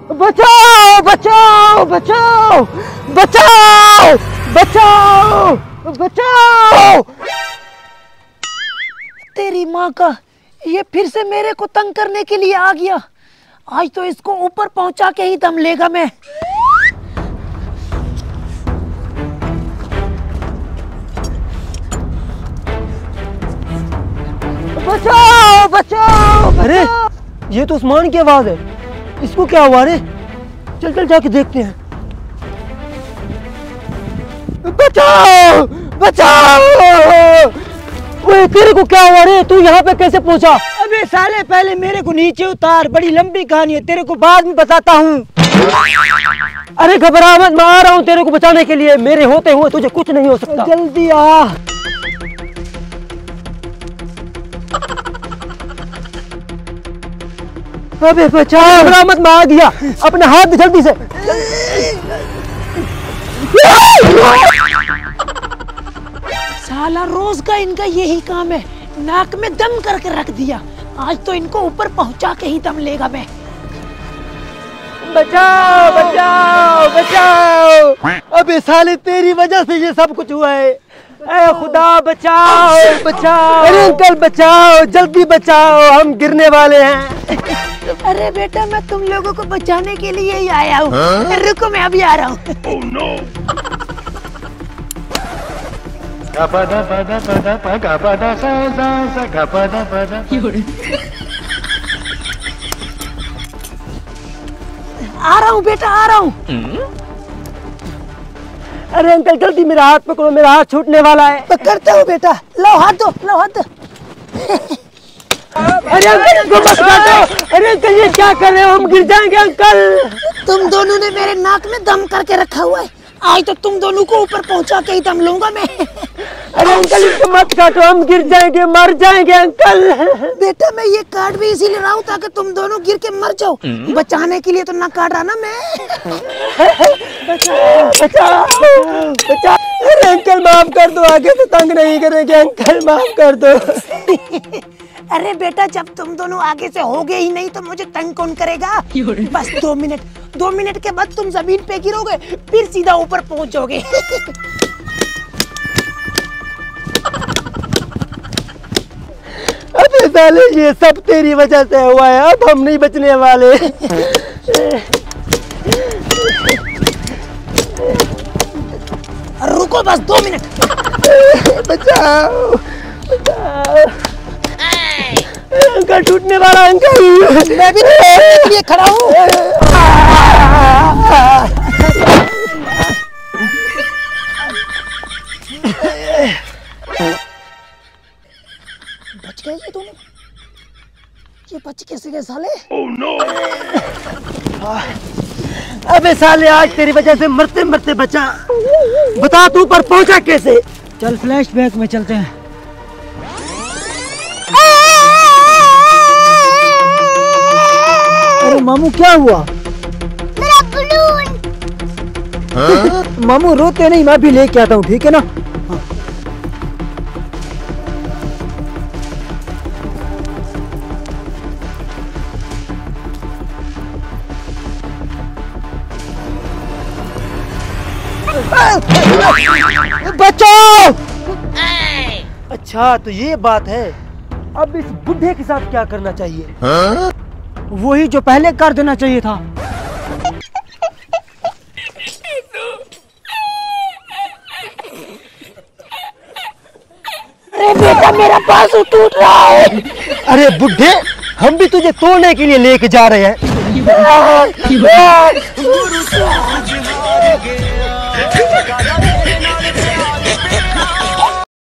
बचाओ बचाओ बचाओ बचाओ बचाओ बचाओ। तेरी माँ का, ये फिर से मेरे को तंग करने के लिए आ गया। आज तो इसको ऊपर पहुंचा के ही दम लेगा मैं। बचाओ बचाओ। अरे ये तो उस्मान की आवाज है, इसको क्या हुआ रे? चल चल जाके देखते हैं। बचाओ बचाओ। ओए तेरे को क्या हुआ रे? तू यहाँ पे कैसे पहुंचा? अबे साले पहले मेरे को नीचे उतार, बड़ी लंबी कहानी है, तेरे को बाद में बताता हूँ। अरे घबरा मत, मैं आ रहा हूँ तेरे को बचाने के लिए। मेरे होते हुए तुझे कुछ नहीं हो सकता। जल्दी आ। अबे बचाओ। घबरा मत, मैं आ गया। अपने हाथ दे जल्दी से। साला रोज का इनका यही काम है, नाक में दम करके रख दिया। आज तो इनको ऊपर पहुंचा के ही दम लेगा मैं। बचाओ बचाओ बचाओ। अबे साले तेरी वजह से ये सब कुछ हुआ है। ऐ खुदा बचाओ बचाओ। अरे अंकल बचाओ, जल्दी बचाओ, हम गिरने वाले हैं। अरे बेटा मैं तुम लोगों को बचाने के लिए ही आया हूँ। रुको मैं अभी आ रहा हूँ। Oh, no. आ रहा हूँ बेटा, आ रहा हूँ। अरे अंकल जल्दी मेरा हाथ पकड़ो, मेरा हाथ छूटने वाला है। पकड़ता हूँ बेटा, लो हाथ दो, लो हाथ दो। अरे अंकल इसको मत काटो। अरे अंकल ये क्या कर रहे हो? हम गिर जाएंगे अंकल। तुम दोनों ने मेरे नाक में दम करके रखा हुआ है, आज तो तुम दोनों को ऊपर पहुंचा के ही दम लूंगा मैं। अरे अंकल इसको मत काटो, हम गिर जाएंगे, मर जाएंगे अंकल। बेटा मैं ये काट भी इसीलिए रहा हूँ ताकि तुम दोनों गिर के मर जाओ। बचाने के लिए तो ना काट रहा ना मैं। बचाओ बचाओ बचाओ। अरे अंकल माफ कर दो, आगे से तंग नहीं करेंगे अंकल, माफ कर दो। अरे बेटा जब तुम दोनों आगे से होगे ही नहीं तो मुझे तंग कौन करेगा? बस 2 मिनट के बाद तुम जमीन पे गिरोगे, फिर सीधा ऊपर पहुंचोगे। अबे साले ये सब तेरी वजह से हुआ है, अब हम नहीं बचने वाले। रुको बस 2 मिनट। बचाओ बचाओ। अंकल टूटने वाला अंकल। मैं भी के लिए खड़ा हूँ। बच गए ये दोनों। ये बच कैसे गए साले? Oh, no. अबे साले आज तेरी वजह से मरते मरते बचा। बता तू पर पहुंचा कैसे? चल फ्लैशबैक में चलते हैं। अरे मामू क्या हुआ? मेरा बलून। मामू रोते नहीं, मैं भी लेके आता हूँ, ठीक है ना? बचाओ। अच्छा तो ये बात है। अब इस बुढ़े के साथ क्या करना चाहिए? वही जो पहले कर देना चाहिए था। अरे बेटा मेरा बाजू टूट रहा है। अरे बुढ़े हम भी तुझे तोड़ने के लिए लेके जा रहे हैं।